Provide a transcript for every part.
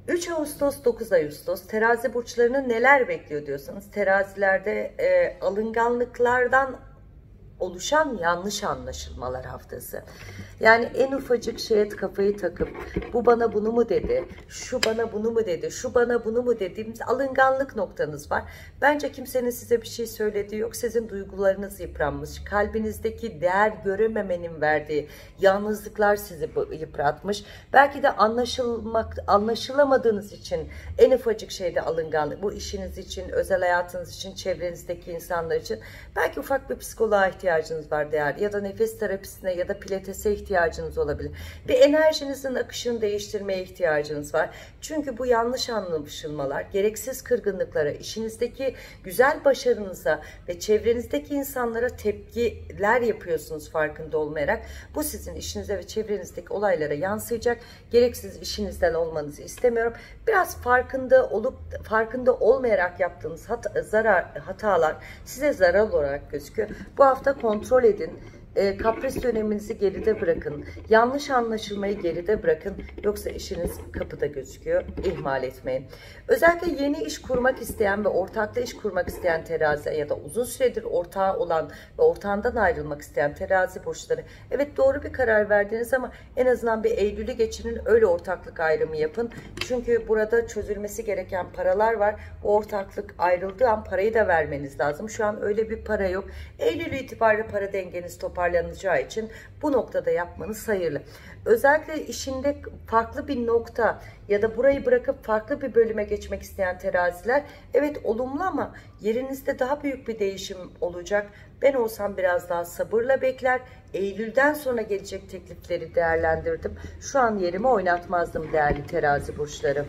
3 Ağustos 9 Ağustos terazi burçlarını neler bekliyor diyorsanız, terazilerde alınganlıklardan oluşan yanlış anlaşılmalar haftası. Yani en ufacık şeye kafayı takıp bu bana bunu mu dedi, şu bana bunu mu dedi, şu bana bunu mu dediğimiz alınganlık noktanız var. Bence kimsenin size bir şey söylediği yok. Sizin duygularınız yıpranmış. Kalbinizdeki değer görememenin verdiği yalnızlıklar sizi yıpratmış. Belki de anlaşılamadığınız için en ufacık şeyde alınganlık. Bu işiniz için, özel hayatınız için, çevrenizdeki insanlar için. Belki ufak bir psikoloğa ihtiyacınız var değerli, ya da nefes terapisine ya da pilatese ihtiyacınız olabilir. Bir enerjinizin akışını değiştirmeye ihtiyacınız var. Çünkü bu yanlış anlaşılmalar, gereksiz kırgınlıklara, işinizdeki güzel başarınıza ve çevrenizdeki insanlara tepkiler yapıyorsunuz farkında olmayarak. Bu sizin işinize ve çevrenizdeki olaylara yansıyacak. Gereksiz işinizden olmanızı istemiyorum. Biraz farkında olup farkında olmayarak yaptığınız hatalar size zarar olarak gözüküyor. Bu hafta kontrol edin. Kapris döneminizi geride bırakın. Yanlış anlaşılmayı geride bırakın. Yoksa işiniz kapıda gözüküyor. İhmal etmeyin. Özellikle yeni iş kurmak isteyen ve ortakla iş kurmak isteyen terazi ya da uzun süredir ortağı olan ve ortağından ayrılmak isteyen terazi burçları. Evet, doğru bir karar verdiniz ama en azından bir Eylül'ü geçirin, öyle ortaklık ayrımı yapın. Çünkü burada çözülmesi gereken paralar var. Bu ortaklık ayrıldığı an parayı da vermeniz lazım. Şu an öyle bir para yok. Eylül itibariyle para dengeniz toparlanacağı için bu noktada yapmanız hayırlı. Özellikle işinde farklı bir nokta ya da burayı bırakıp farklı bir bölüme geçmek isteyen teraziler, evet olumlu ama yerinizde daha büyük bir değişim olacak. Ben olsam biraz daha sabırla bekler. Eylül'den sonra gelecek teklifleri değerlendirdim. Şu an yerimi oynatmazdım değerli terazi burçları.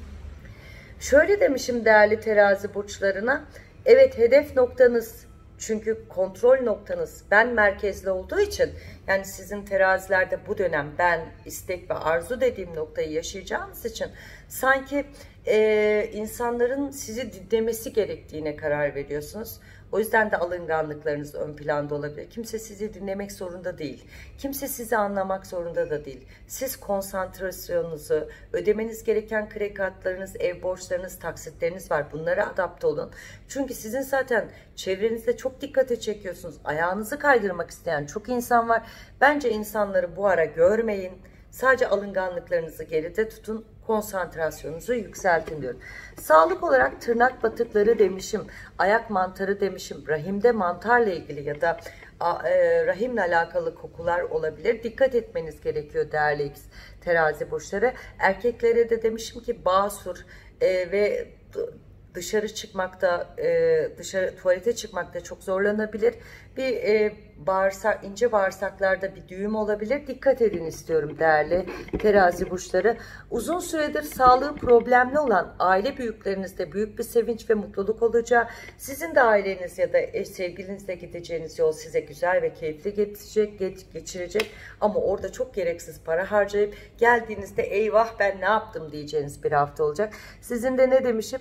Şöyle demişim değerli terazi burçlarına. Evet, hedef noktanız, çünkü kontrol noktanız ben merkezli olduğu için, yani sizin terazilerde bu dönem ben, istek ve arzu dediğim noktayı yaşayacağınız için sanki insanların sizi dinlemesi gerektiğine karar veriyorsunuz. O yüzden de alınganlıklarınız ön planda olabilir. Kimse sizi dinlemek zorunda değil. Kimse sizi anlamak zorunda da değil. Siz konsantrasyonunuzu, ödemeniz gereken kredi kartlarınız, ev borçlarınız, taksitleriniz var. Bunlara adapte olun. Çünkü sizin zaten çevrenizde çok dikkate çekiyorsunuz. Ayağınızı kaydırmak isteyen çok insan var. Bence insanları bu ara görmeyin. Sadece alınganlıklarınızı geride tutun. Konsantrasyonunuzu yükseltin diyorum. Sağlık olarak tırnak batıkları demişim, ayak mantarı demişim, rahimde mantarla ilgili ya da rahimle alakalı kokular olabilir. Dikkat etmeniz gerekiyor değerli terazi burçları. Erkeklere de demişim ki basur ve dışarı çıkmakta, tuvalete çıkmakta çok zorlanabilir. Bir ince bağırsaklarda bir düğüm olabilir. Dikkat edin istiyorum değerli terazi burçları. Uzun süredir sağlığı problemli olan aile büyüklerinizde büyük bir sevinç ve mutluluk olacağı, sizin de aileniz ya da sevgilinizle gideceğiniz yol size güzel ve keyifli geçirecek. Ama orada çok gereksiz para harcayıp geldiğinizde eyvah ben ne yaptım diyeceğiniz bir hafta olacak. Sizin de ne demişim?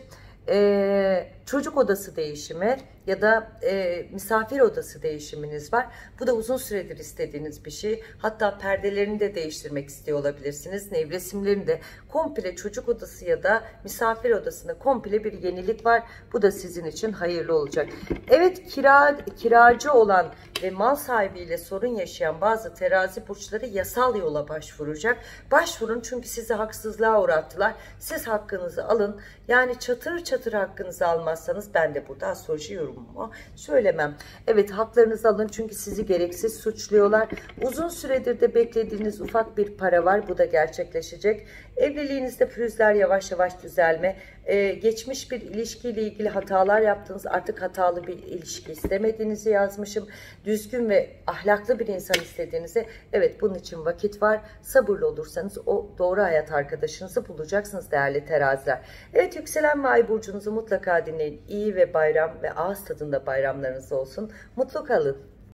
Çocuk odası değişimi ya da misafir odası değişiminiz var. Bu da uzun süredir istediğiniz bir şey. Hatta perdelerini de değiştirmek istiyor olabilirsiniz. Nevresimlerini de, komple çocuk odası ya da misafir odasında komple bir yenilik var. Bu da sizin için hayırlı olacak. Evet, kiracı olan ve mal sahibiyle sorun yaşayan bazı terazi burçları yasal yola başvuracak. Başvurun, çünkü sizi haksızlığa uğrattılar. Siz hakkınızı alın. Yani çatır çatır hakkınızı almazsanız ben de burada astroloji yorumumu söylemem. Evet, haklarınızı alın, çünkü sizi gereksiz suçluyorlar. Uzun süredir de beklediğiniz ufak bir para var. Bu da gerçekleşecek. Evliliğinizde pürüzler yavaş yavaş düzelme. Geçmiş bir ilişkiyle ilgili hatalar yaptınız. Artık hatalı bir ilişki istemediğinizi yazmışım. Düzgün ve ahlaklı bir insan istediğinizi. Evet, bunun için vakit var. Sabırlı olursanız o doğru hayat arkadaşınızı bulacaksınız değerli teraziler. Evet, yükselen ve ay burcunuzu mutlaka dinleyin. İyi ve bayram ve ağız tadında bayramlarınız olsun. Mutlu kalın.